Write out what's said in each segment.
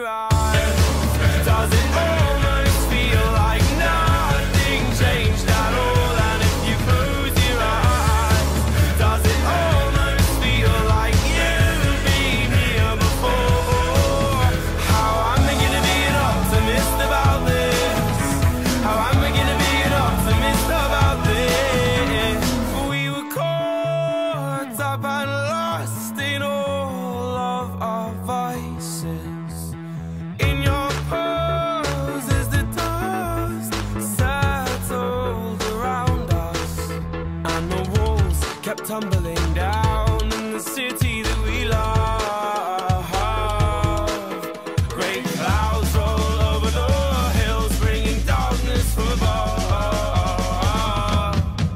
your eyes, does it almost feel like nothing changed at all? And if you close your eyes, does it almost feel like you've been here before? How am I gonna be an optimist about this? How am I gonna be an optimist about this? We were caught up and lost in all of our vices. In your pose as the dust settled around us, and the walls kept tumbling down in the city that we love. Great clouds roll over the hills, bringing darkness from above.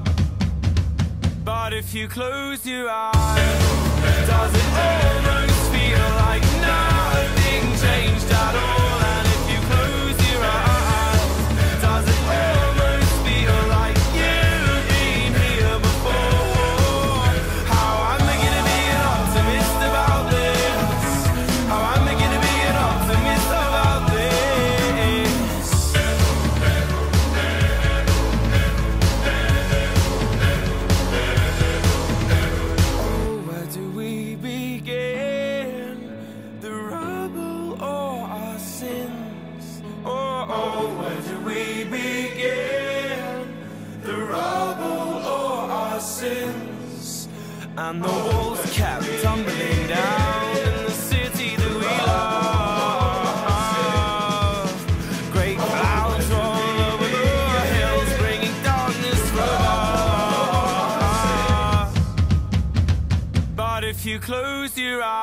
But if you close your eyes, does it almost feel like nothing changed at all? And if you close your eyes, does it almost feel like you've been here before? How am I gonna be an optimist about this? How am I gonna be an optimist about this? Oh, where do we begin? The rubble or our sins? Oh, where do we begin? The rubble or our sins? And the walls kept tumbling down in the city that we love. Great clouds roll over the hills, bringing darkness from above. But if you close your eyes,